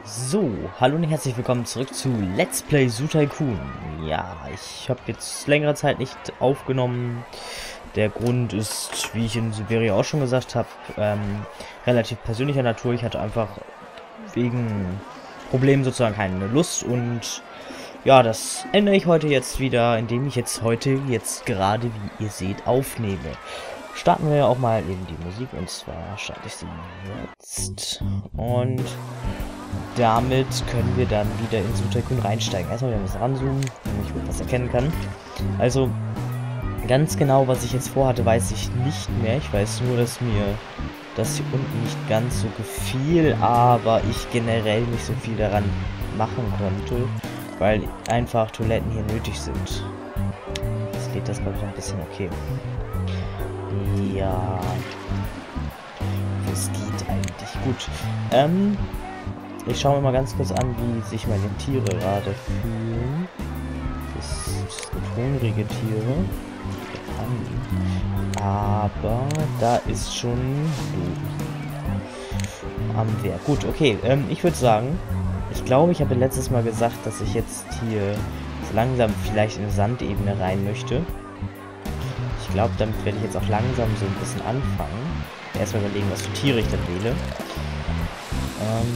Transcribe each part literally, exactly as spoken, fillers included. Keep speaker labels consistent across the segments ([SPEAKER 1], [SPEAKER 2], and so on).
[SPEAKER 1] So, hallo und herzlich willkommen zurück zu Let's Play Zoo Tycoon. Ja, ich habe jetzt längere Zeit nicht aufgenommen. Der Grund ist, wie ich in Siberia auch schon gesagt habe, ähm, relativ persönlicher Natur. Ich hatte einfach wegen Problemen sozusagen keine Lust und ja, das ändere ich heute jetzt wieder, indem ich jetzt heute, jetzt gerade, wie ihr seht, aufnehme. Starten wir auch mal eben die Musik, und zwar starte ich sie jetzt und damit können wir dann wieder in Zoo Tycoon reinsteigen. Erstmal wieder ein bisschen ranzoomen, damit ich was erkennen kann. Also ganz genau, was ich jetzt vorhatte, weiß ich nicht mehr. Ich weiß nur, dass mir das hier unten nicht ganz so gefiel, aber ich generell nicht so viel daran machen konnte, weil einfach Toiletten hier nötig sind. Jetzt geht das glaube ich ein bisschen okay. Ja, es geht eigentlich gut. Ähm, ich schaue mir mal ganz kurz an, wie sich meine Tiere gerade fühlen. Das sind hungrige Tiere. Aber da ist schon am Werk. Gut, okay. Ähm, ich würde sagen, ich glaube, ich habe letztes Mal gesagt, dass ich jetzt hier so langsam vielleicht in eine Sandebene rein möchte. Ich glaube, damit werde ich jetzt auch langsam so ein bisschen anfangen. Erstmal überlegen, was für Tiere ich dann wähle. Ähm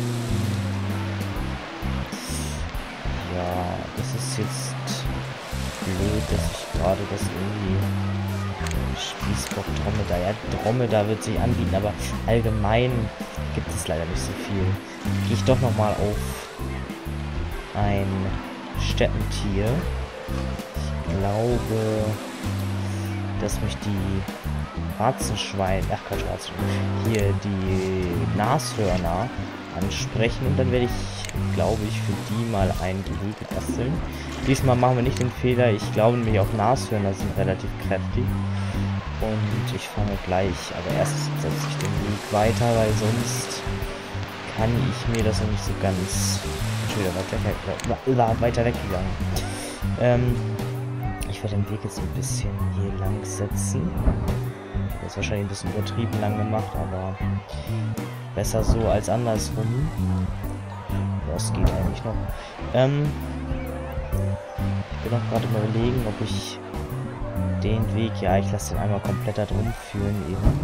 [SPEAKER 1] ja, das ist jetzt blöd, dass ich gerade das irgendwie Spießbock, Dromedar. Ja, Dromedar wird sich anbieten, aber allgemein gibt es leider nicht so viel. Gehe ich doch nochmal auf ein Steppentier. Ich glaube, dass mich die Warzenschweine, ach Quatsch, Warzenschweine, hier die Nashörner ansprechen, und dann werde ich, glaube ich, für die mal ein Gehege basteln. Diesmal machen wir nicht den Fehler, ich glaube nämlich auch Nashörner sind relativ kräftig, und ich fange gleich, aber erst setze ich den Weg weiter, weil sonst kann ich mir das noch nicht so ganz, schon wieder weit weg, weiter weggegangen. Ähm, Ich werde den Weg jetzt ein bisschen hier lang setzen. Das ist wahrscheinlich ein bisschen übertrieben lang gemacht, aber besser so als andersrum. Das geht eigentlich noch. Ähm, ich bin auch gerade mal überlegen, ob ich den Weg, ja, ich lasse den einmal komplett da drum führen eben.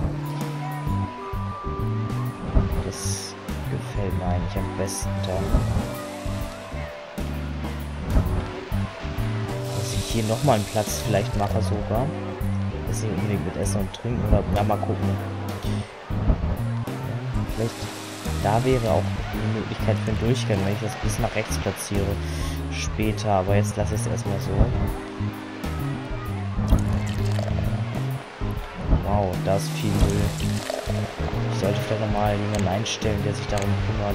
[SPEAKER 1] Das gefällt mir eigentlich am besten dann. Hier nochmal einen Platz vielleicht mache sogar. Das hier unbedingt mit Essen und Trinken, oder ja, mal gucken. Vielleicht da wäre auch die Möglichkeit für einen Durchgang, wenn ich das bis nach rechts platziere. Später, aber jetzt lasse ich es erstmal so. Wow, da ist viel Müll. Ich sollte vielleicht nochmal jemanden einstellen, der sich darum kümmert.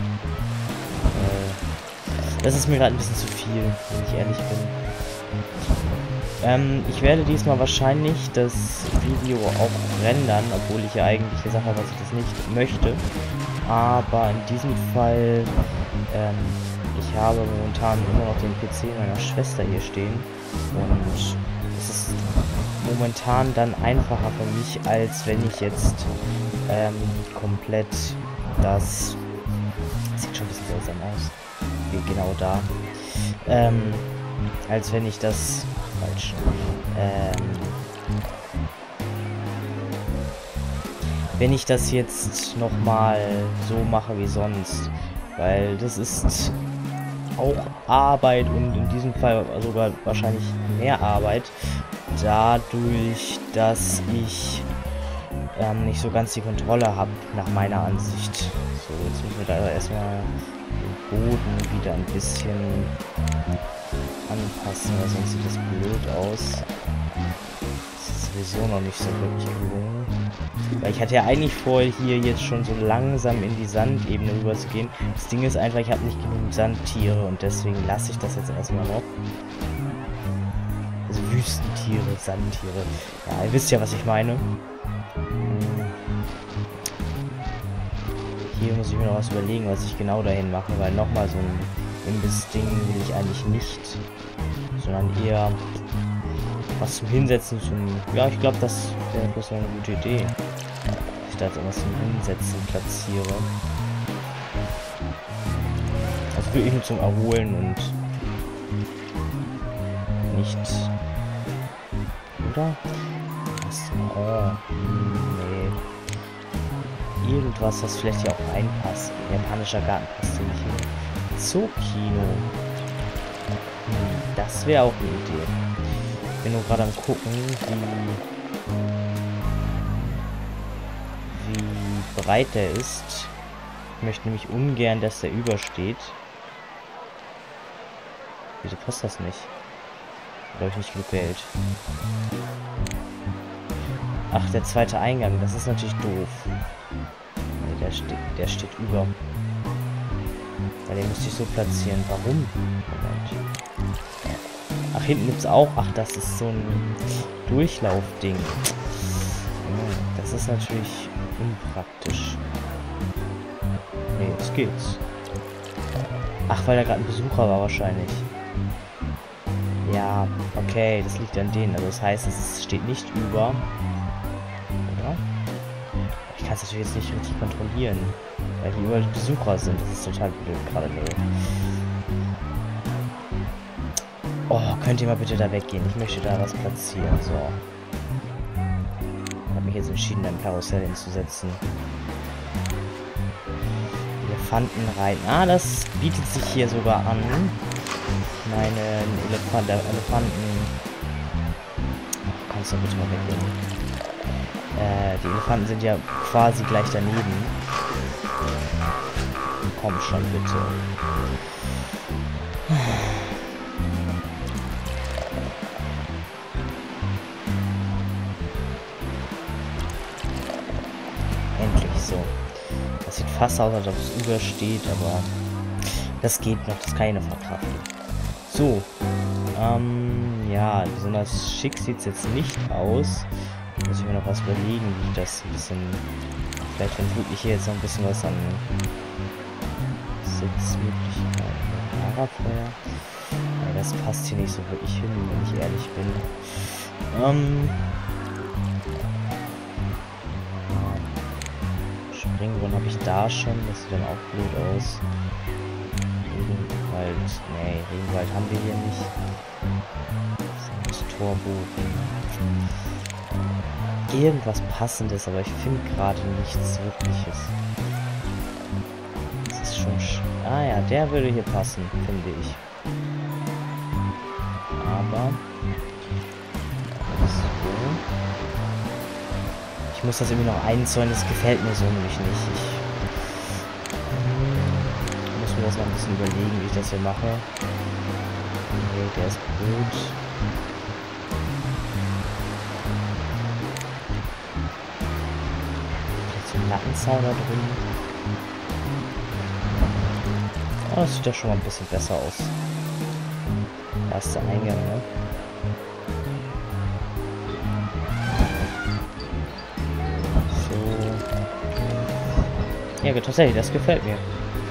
[SPEAKER 1] Das ist mir gerade ein bisschen zu viel, wenn ich ehrlich bin. Ähm, ich werde diesmal wahrscheinlich das Video auch rendern, obwohl ich ja eigentlich gesagt habe, dass ich das nicht möchte. Aber in diesem Fall, ähm, ich habe momentan immer noch den P C meiner Schwester hier stehen. Und es ist momentan dann einfacher für mich, als wenn ich jetzt ähm, komplett das... das sieht schon ein bisschen seltsam aus. Wie genau da. Ähm, als wenn ich das... falsch. Ähm, wenn ich das jetzt nochmal so mache wie sonst. Weil das ist auch Arbeit, und in diesem Fall sogar wahrscheinlich mehr Arbeit. Dadurch, dass ich ähm, nicht so ganz die Kontrolle habe, nach meiner Ansicht. So, jetzt müssen wir da erstmal den Boden wieder ein bisschen anpassen, weil sonst sieht das blöd aus. Das ist sowieso noch nicht so wirklich gelungen. Weil ich hatte ja eigentlich vor, hier jetzt schon so langsam in die Sandebene rüber zu gehen. Das Ding ist einfach, ich habe nicht genug Sandtiere, und deswegen lasse ich das jetzt erstmal noch. Also Wüstentiere, Sandtiere. Ja, ihr wisst ja, was ich meine. Hier muss ich mir noch was überlegen, was ich genau dahin mache, weil nochmal so ein Imbiss-Ding will ich eigentlich nicht, sondern eher was zum Hinsetzen, zum... Ja, ich glaube, das wäre bloß eine gute Idee. Ich da jetzt irgendwas zum Hinsetzen platziere. wirklich nur zum Erholen und nicht... Oder? Was? Oh, nee. Irgendwas, das vielleicht hier auch reinpasst. Japanischer Garten passt hier nicht hin. Zookino. Hm, das wäre auch eine Idee. Ich bin nur gerade am gucken, wie, wie breit der ist. Ich möchte nämlich ungern, dass der übersteht. Wieso passt das nicht? Da habe ich nicht genug Geld. Ach, der zweite Eingang, das ist natürlich doof. Nee, der steht, der steht über. Weil den müsste ich so platzieren. Warum? Moment. Ach, hinten gibt es auch... Ach, das ist so ein Durchlaufding. Das ist natürlich unpraktisch. Nee, jetzt geht's. Ach, weil da gerade ein Besucher war wahrscheinlich. Ja, okay, das liegt an denen. Also das heißt, es steht nicht über. Oder? Ich kann es natürlich jetzt nicht richtig kontrollieren. Weil hier überall Besucher sind. Das ist total blöd gerade. Oh, könnt ihr mal bitte da weggehen? Ich möchte da was platzieren. So. Ich habe mich jetzt entschieden, ein Karussell hinzusetzen. Elefanten reiten. Ah, das bietet sich hier sogar an. Meine Elefant Elefanten. Oh, kannst du bitte mal weggehen? Äh, die Elefanten sind ja quasi gleich daneben. Komm schon, bitte. Endlich so. Das sieht fast aus, als ob es übersteht, aber das geht noch, das kann ich noch verkraften. So, ähm, ja, besonders schick sieht es jetzt nicht aus. Muss ich mir noch was überlegen, wie ich das ein bisschen, vielleicht wenn wirklich hier jetzt noch ein bisschen was an Sitzmöglichkeiten, Lagerfeuer. Ja, das passt hier nicht so wirklich hin, wenn ich ehrlich bin. Ähm, Springbrunnen habe ich da schon, das sieht dann auch blöd aus. Regenwald, nee, Regenwald haben wir hier nicht. Das Torbogen. Irgendwas Passendes, aber ich finde gerade nichts Wirkliches. Das ist schon sch ah ja, der würde hier passen, finde ich. Aber so. Ich muss das irgendwie noch einzäunen, das gefällt mir so nämlich nicht. Ich muss mir das noch ein bisschen überlegen, wie ich das hier mache. Nee, der ist gut. Lattenzaun da drin. Oh, das sieht ja schon mal ein bisschen besser aus. Erster Eingang, ne? So. Ja, tatsächlich, das gefällt mir.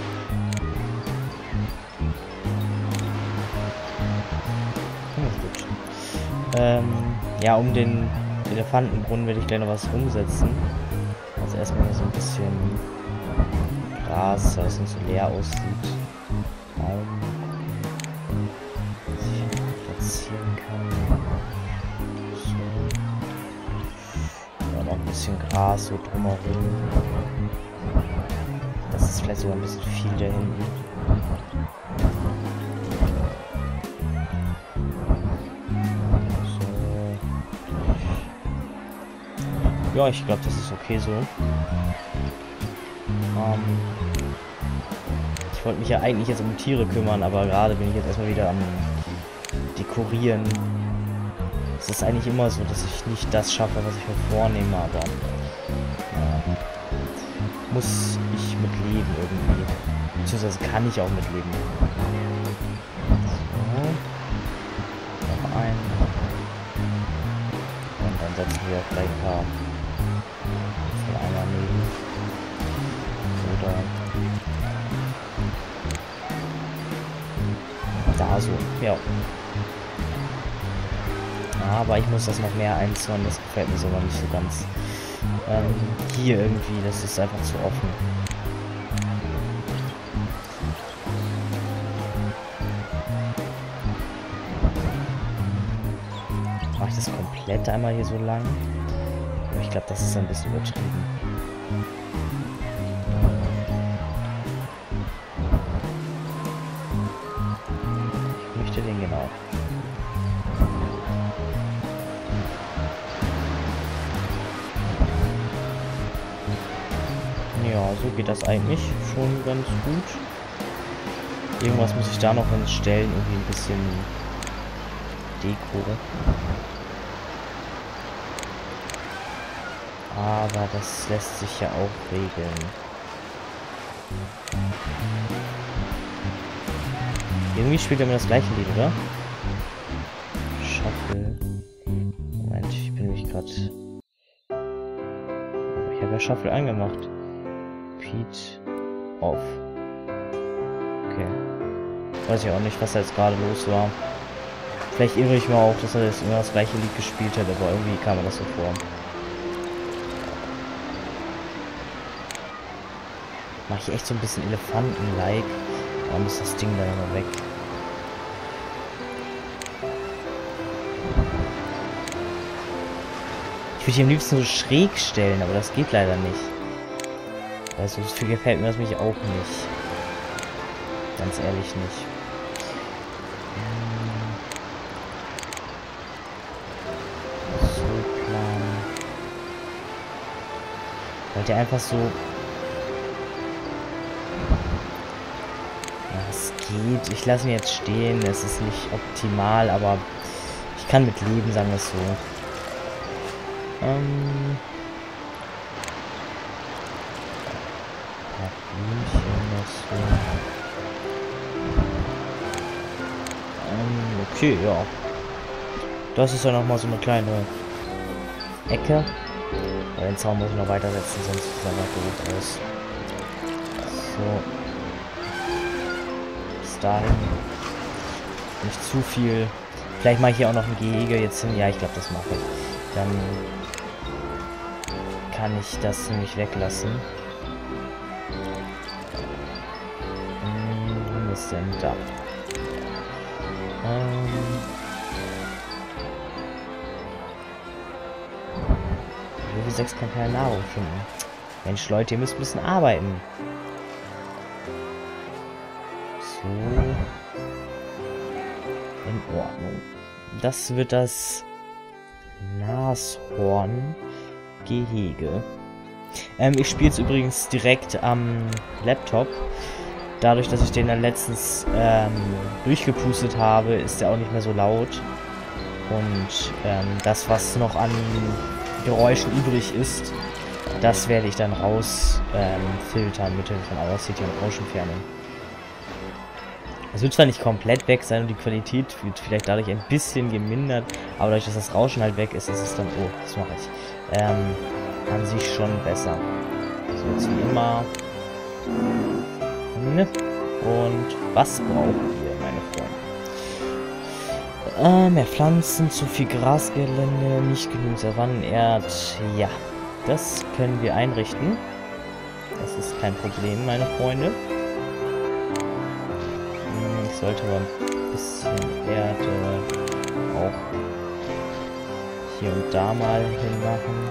[SPEAKER 1] Ja, gut. Ähm, ja, um den Elefantenbrunnen werde ich gleich noch was rumsetzen. Also erstmal so ein bisschen Gras, dass es nicht so leer aussieht. Baum, dass ich platzieren kann. So. Ja, noch ein bisschen Gras so drumherum. Das ist vielleicht sogar ein bisschen viel da hinten. Ja, ich glaube, das ist okay so. Ähm, ich wollte mich ja eigentlich jetzt um Tiere kümmern, aber gerade bin ich jetzt erstmal wieder am Dekorieren. Es ist eigentlich immer so, dass ich nicht das schaffe, was ich mir vornehme, aber ja, muss ich mit leben irgendwie. Beziehungsweise kann ich auch mit leben. So. Noch ein. Und dann setzen wir auch gleich ein paar einmal nehmen. Oder da so, ja. Aber ich muss das noch mehr einzäunen, das gefällt mir sogar nicht so ganz. Ähm, hier irgendwie, das ist einfach zu offen. kletter einmal hier so lang. Aber ich glaube, das ist ein bisschen übertrieben. Ich möchte den genau. Ja, so geht das eigentlich schon ganz gut. Irgendwas muss ich da noch hinstellen, irgendwie ein bisschen Deko. Aber das lässt sich ja auch regeln. Irgendwie spielt er mir das gleiche Lied, oder? Shuffle. Moment, ich bin nämlich gerade... Ich habe ja Shuffle angemacht. Repeat off. Okay. Weiß ich auch nicht, was da jetzt gerade los war. Vielleicht irre ich mal auch, dass er jetzt immer das gleiche Lied gespielt hat, aber irgendwie kam mir das so vor. Mache ich echt so ein bisschen Elefanten-like. Warum ist das Ding da immer weg? Ich würde ihn am liebsten so schräg stellen, aber das geht leider nicht. Also so viel gefällt mir das mich auch nicht. Ganz ehrlich nicht. So planen. Weil der einfach so... Ja, es geht. Ich lasse ihn jetzt stehen. Es ist nicht optimal, aber ich kann mit leben, sagen wir es so. Ähm... Ähm, okay, ja. Das ist ja nochmal so eine kleine Ecke. Aber den Zaun muss ich noch weitersetzen, sonst sieht es einfach doof aus. So. Bis dahin. Nicht zu viel. Vielleicht mache ich hier auch noch ein Gehege jetzt hin. Ja, ich glaube, das mache ich. Dann kann ich das nämlich weglassen. Hm, wo ist denn da? Ähm. Level sechs kann keine Nahrung finden. Mensch, Leute, ihr müsst ein bisschen arbeiten. So. In Ordnung. Das wird das Nashorn-Gehege. Ähm, ich spiele es übrigens direkt am Laptop. Dadurch, dass ich den dann letztens ähm, durchgepustet habe, ist der auch nicht mehr so laut. Und ähm, das, was noch an Geräuschen übrig ist, das werde ich dann raus ähm, filtern mit Hilfe von Audacity und Rauschentfernung. Es wird zwar nicht komplett weg sein und die Qualität wird vielleicht dadurch ein bisschen gemindert, aber dadurch, dass das Rauschen halt weg ist, ist es dann, oh, das mache ich, ähm, an sich schon besser. So, jetzt wie immer. Und was brauchen wir, meine Freunde? Äh, mehr Pflanzen, zu viel Grasgelände, nicht genug Savannenerd. Ja, das können wir einrichten. Das ist kein Problem, meine Freunde. Ich sollte aber ein bisschen Erde auch hier und da mal hinmachen.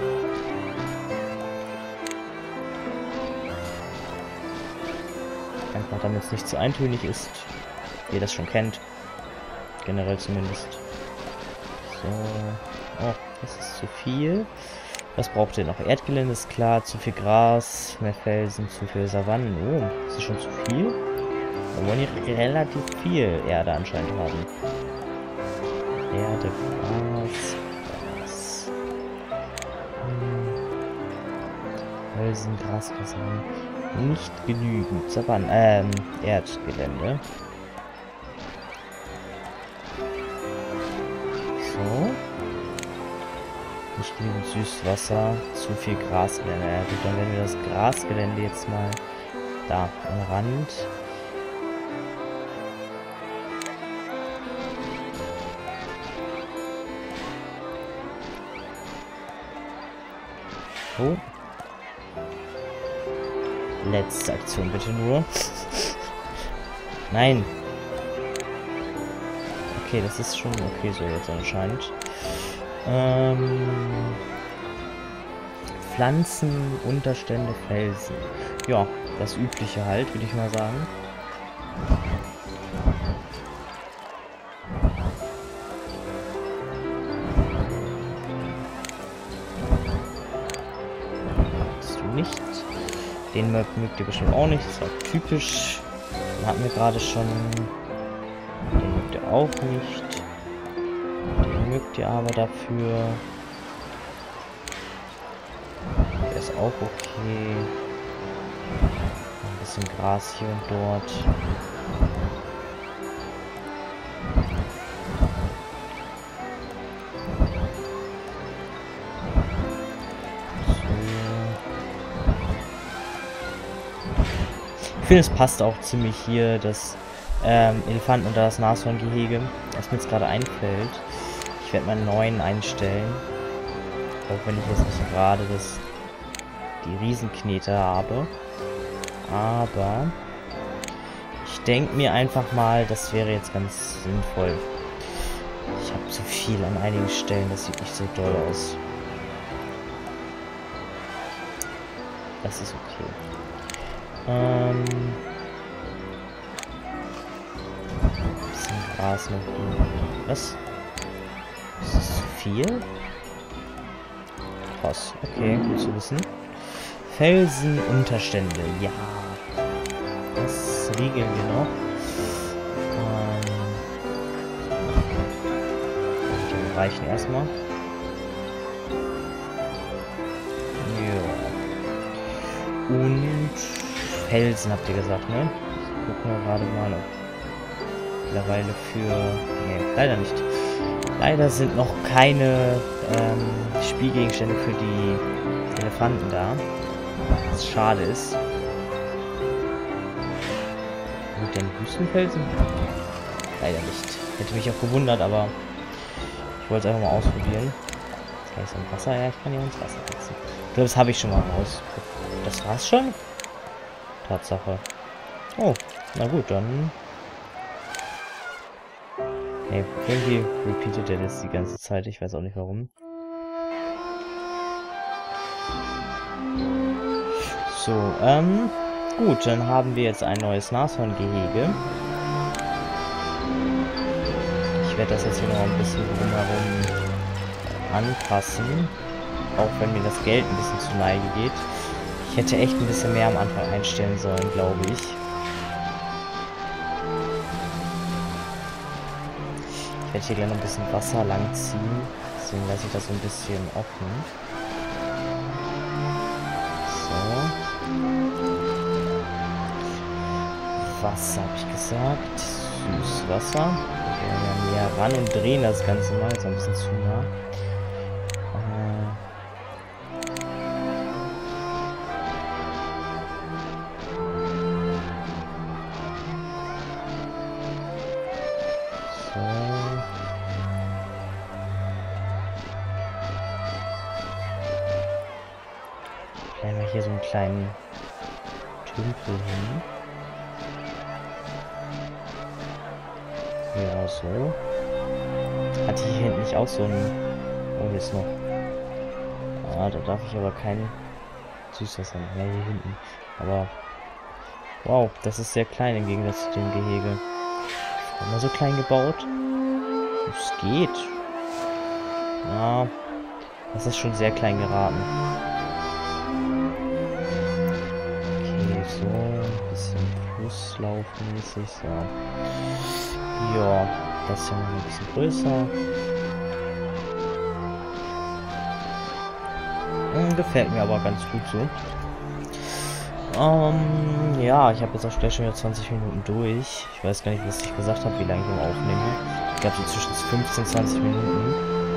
[SPEAKER 1] Einfach damit es nicht zu eintönig ist. Wie ihr das schon kennt. Generell zumindest. So. Oh, das ist zu viel. Was braucht ihr noch? Erdgelände ist klar. Zu viel Gras, mehr Felsen, zu viel Savannen. Oh, das ist schon zu viel. Wir wollen hier relativ viel Erde anscheinend haben. Erde, Gras, Gras. Hm. Felsen, Gras, Savannen. Nicht genügend Savannen, ähm, Erdgelände. So. Nicht genügend Süßwasser, zu viel Grasgelände. Ja gut, dann werden wir das Grasgelände jetzt mal da am Rand. Oh. Letzte Aktion bitte nur. Nein. Okay, das ist schon okay so jetzt anscheinend. Ähm, Pflanzen, Unterstände, Felsen. Ja, das Übliche halt, würde ich mal sagen. Hast du nicht? Den mögt ihr bestimmt auch nicht. Das war typisch. Den hatten wir gerade schon. Den mögt ihr auch nicht. Den mögt ihr aber dafür. Der ist auch okay. Ein bisschen Gras hier und dort. Ich finde, es passt auch ziemlich hier, das ähm, Elefanten unter das Nashorngehege, was mir jetzt gerade einfällt. Ich werde mal einen neuen einstellen. Auch wenn ich jetzt nicht gerade das, die Riesenknete habe. Aber ich denke mir einfach mal, das wäre jetzt ganz sinnvoll. Ich habe zu viel an einigen Stellen, das sieht nicht so doll aus. Das ist okay. Ähm, bisschen Gras noch. Was? Ist das zu viel? Krass. Okay, gut zu wissen. Felsen, Unterstände. Ja. Das regeln wir noch. Ähm, die reichen erstmal. Ja. Und Felsen habt ihr gesagt, ne? Gucken wir gerade mal, ob mittlerweile für... Ne, leider nicht. Leider sind noch keine ähm, Spielgegenstände für die Elefanten da. Was schade ist. Mit den Wüstenfelsen? Leider nicht. Hätte mich auch gewundert, aber ich wollte es einfach mal ausprobieren. Jetzt kann ich so ein Wasser... Ja, ich kann hier ins Wasser wechseln. Ich glaube, das habe ich schon mal ausprobiert. Das war's schon? Tatsache. Oh, na gut, dann... Nee, irgendwie repeatet er das die ganze Zeit. Ich weiß auch nicht warum. So, ähm... gut, dann haben wir jetzt ein neues Nashorngehege. Ich werde das jetzt hier noch ein bisschen drumherum anpassen. Auch wenn mir das Geld ein bisschen zu Neige geht. Ich hätte echt ein bisschen mehr am Anfang einstellen sollen, glaube ich. Ich werde hier gleich noch ein bisschen Wasser langziehen. Deswegen lasse ich das so ein bisschen offen. So. Wasser habe ich gesagt. Süßwasser. Okay, wir näher ran und drehen das Ganze mal. Jetzt ein bisschen zu nah. Stellen wir hier so einen kleinen Tümpel hin. Ja, so. Hatte hier hinten nicht auch so ein... Oh, hier ist noch... Ah, da darf ich aber kein Süßwasser mehr hier hinten. Aber... Wow, das ist sehr klein im Gegensatz zu dem Gehege. Immer so klein gebaut. Es geht. Ja, das ist schon sehr klein geraten. Okay, so ein bisschen Flusslaufmäßig. So. Ja, das ist ja noch ein bisschen größer. Hm, gefällt mir aber ganz gut so. Ähm, ja, ich habe jetzt auch gleich schon wieder zwanzig Minuten durch. Ich weiß gar nicht, was ich gesagt habe, wie lange ich im Aufnehme. Ich glaube so zwischen fünfzehn und zwanzig Minuten.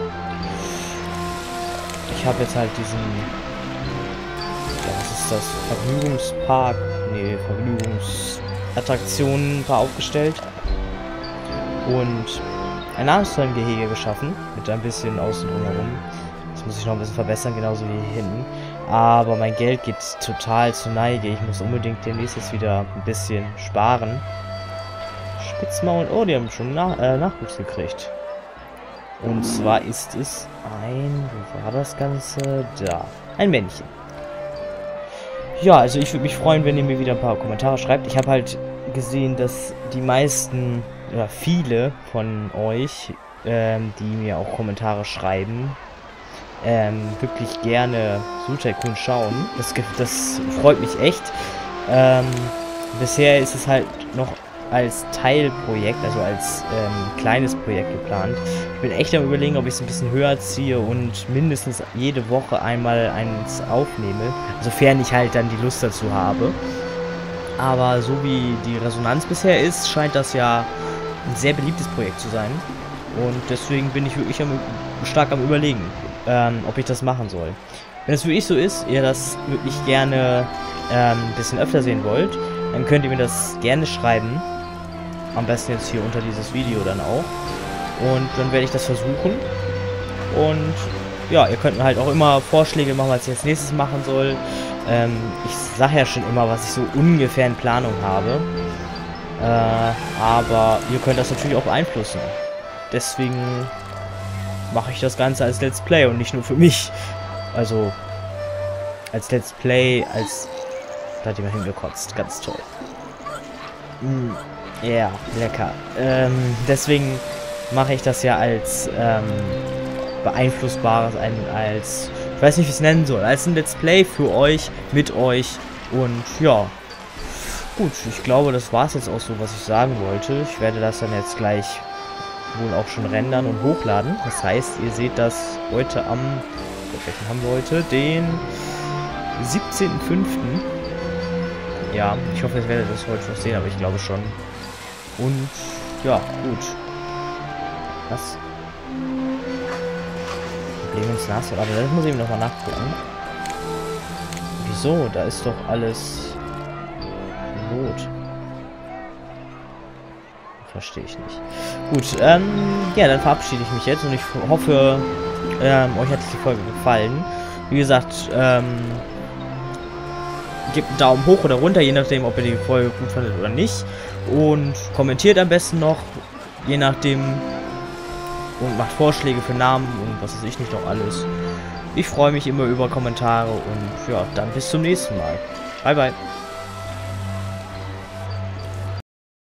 [SPEAKER 1] Ich habe jetzt halt diesen... Ja, was ist das? Vergnügungspark? Nee, Vergnügungsattraktionen aufgestellt. Und ein Nashorngehege geschaffen. Mit ein bisschen außen drumherum. Das muss ich noch ein bisschen verbessern, genauso wie hier hinten. Aber mein Geld geht total zur Neige. Ich muss unbedingt demnächst jetzt wieder ein bisschen sparen. Spitzmaul. Oh, die haben schon nach, äh, Nachwuchs gekriegt. Und zwar ist es ein, wo war das Ganze? Da, ein Männchen. Ja, also ich würde mich freuen, wenn ihr mir wieder ein paar Kommentare schreibt. Ich habe halt gesehen, dass die meisten, oder viele von euch, ähm, die mir auch Kommentare schreiben, ähm, wirklich gerne Zoo Tycoon schauen. Das, das freut mich echt. Ähm, bisher ist es halt noch als Teilprojekt, also als ähm, kleines Projekt geplant. Ich bin echt am Überlegen, ob ich es ein bisschen höher ziehe und mindestens jede Woche einmal eins aufnehme, sofern ich halt dann die Lust dazu habe. Aber so wie die Resonanz bisher ist, scheint das ja ein sehr beliebtes Projekt zu sein. Und deswegen bin ich wirklich am, stark am Überlegen, ähm, ob ich das machen soll. Wenn es wirklich so ist, ihr das wirklich gerne ähm, ein bisschen öfter sehen wollt, dann könnt ihr mir das gerne schreiben. Am besten jetzt hier unter dieses Video dann auch. Und dann werde ich das versuchen. Und ja, ihr könnt mir halt auch immer Vorschläge machen, was ich als nächstes machen soll. Ähm, ich sage ja schon immer, was ich so ungefähr in Planung habe. Äh, aber ihr könnt das natürlich auch beeinflussen. Deswegen mache ich das Ganze als Let's Play und nicht nur für mich. Also als Let's Play, als... Da hat jemand hingekotzt. Ganz toll. Mm. Ja, yeah, lecker. Ähm, deswegen mache ich das ja als ähm, beeinflussbares, ein, als, ich weiß nicht, wie ich es nennen soll, als ein Let's Play für euch, mit euch. Und ja, gut, ich glaube, das war es jetzt auch so, was ich sagen wollte. Ich werde das dann jetzt gleich wohl auch schon rendern und hochladen. Das heißt, ihr seht das heute am, welchen haben wir heute? Den siebzehnten fünften Ja, ich hoffe, ihr werdet das heute noch sehen, aber ich glaube schon. Und ja, gut. Was? Problem ins Nass, aber das muss ich noch mal nachgucken. Wieso? Da ist doch alles rot. Verstehe ich nicht. Gut, ähm, ja, dann verabschiede ich mich jetzt und ich hoffe, ähm, euch hat die Folge gefallen. Wie gesagt, ähm, gebt einen Daumen hoch oder runter, je nachdem, ob ihr die Folge gut fandet oder nicht. Und kommentiert am besten noch, je nachdem, und macht Vorschläge für Namen und was weiß ich nicht noch alles. Ich freue mich immer über Kommentare und ja, dann bis zum nächsten Mal. Bye, bye.